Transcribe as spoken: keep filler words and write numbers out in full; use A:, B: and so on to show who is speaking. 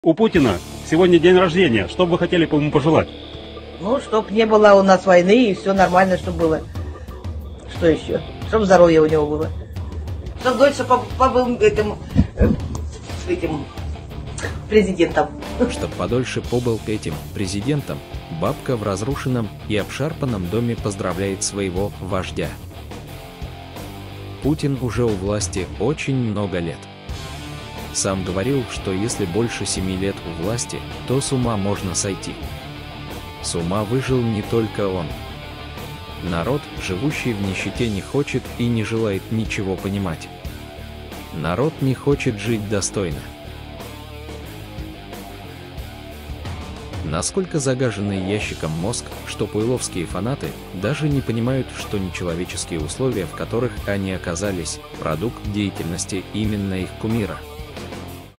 A: У Путина сегодня день рождения. Что бы вы хотели бы ему пожелать?
B: Ну, чтоб не было у нас войны и все нормально, чтобы было. Что еще? Чтоб здоровье у него было. Чтоб дольше побыл этим, этим президентом.
C: Чтоб подольше побыл этим президентом, бабка в разрушенном и обшарпанном доме поздравляет своего вождя. Путин уже у власти очень много лет. Сам говорил, что если больше семи лет у власти, то с ума можно сойти. С ума выжил не только он. Народ, живущий в нищете, не хочет и не желает ничего понимать. Народ не хочет жить достойно. Насколько загаженный ящиком мозг, что пуйловские фанаты даже не понимают, что нечеловеческие условия, в которых они оказались, продукт деятельности именно их кумира.